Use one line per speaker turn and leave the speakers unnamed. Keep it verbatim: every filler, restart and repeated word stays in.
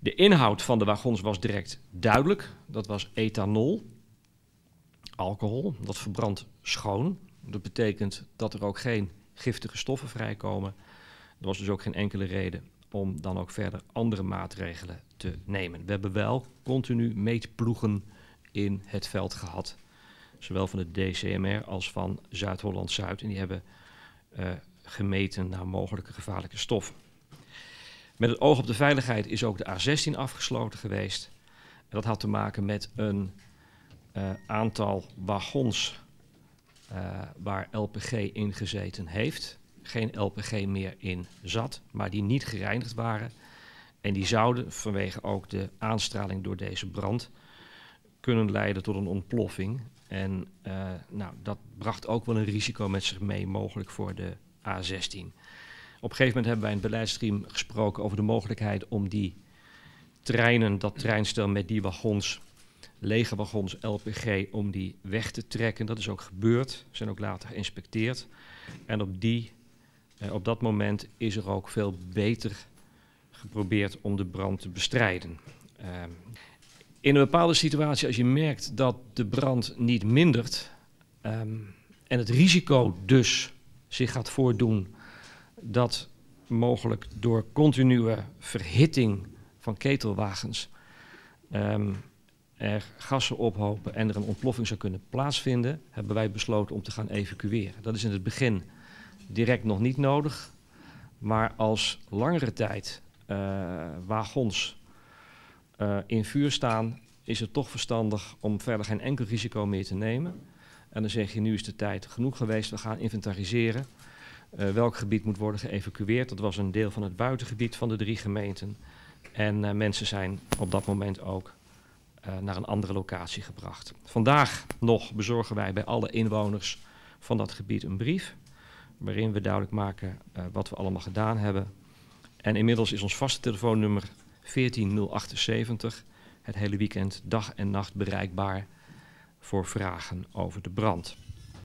De inhoud van de wagons was direct duidelijk. Dat was ethanol, alcohol, dat verbrandt schoon. Dat betekent dat er ook geen giftige stoffen vrijkomen. Er was dus ook geen enkele reden om dan ook verder andere maatregelen te nemen. We hebben wel continu meetploegen in het veld gehad. Zowel van de D C M R als van Zuid-Holland-Zuid. En die hebben uh, gemeten naar mogelijke gevaarlijke stoffen. Met het oog op de veiligheid is ook de A zestien afgesloten geweest. En dat had te maken met een uh, aantal wagons uh, waar L P G in gezeten heeft. Geen L P G meer in zat, maar die niet gereinigd waren. En die zouden vanwege ook de aanstraling door deze brand kunnen leiden tot een ontploffing. En uh, nou, dat bracht ook wel een risico met zich mee, mogelijk voor de A zestien. Op een gegeven moment hebben wij in het beleidsteam gesproken over de mogelijkheid om die treinen, dat treinstel met die wagons, lege wagons L P G, om die weg te trekken. Dat is ook gebeurd, zijn ook later geïnspecteerd. En op, die, uh, op dat moment is er ook veel beter geprobeerd om de brand te bestrijden. Uh, in een bepaalde situatie, als je merkt dat de brand niet mindert um, en het risico dus zich gaat voordoen dat mogelijk door continue verhitting van ketelwagens um, er gassen ophopen en er een ontploffing zou kunnen plaatsvinden, hebben wij besloten om te gaan evacueren. Dat is in het begin direct nog niet nodig, maar als langere tijd uh, wagons uh, in vuur staan, is het toch verstandig om verder geen enkel risico meer te nemen. En dan zeg je, nu is de tijd genoeg geweest, we gaan inventariseren. Uh, welk gebied moet worden geëvacueerd. Dat was een deel van het buitengebied van de drie gemeenten. En uh, mensen zijn op dat moment ook uh, naar een andere locatie gebracht. Vandaag nog bezorgen wij bij alle inwoners van dat gebied een brief, waarin we duidelijk maken uh, wat we allemaal gedaan hebben. En inmiddels is ons vaste telefoonnummer veertien nul achtenzeventig het hele weekend dag en nacht bereikbaar voor vragen over de brand.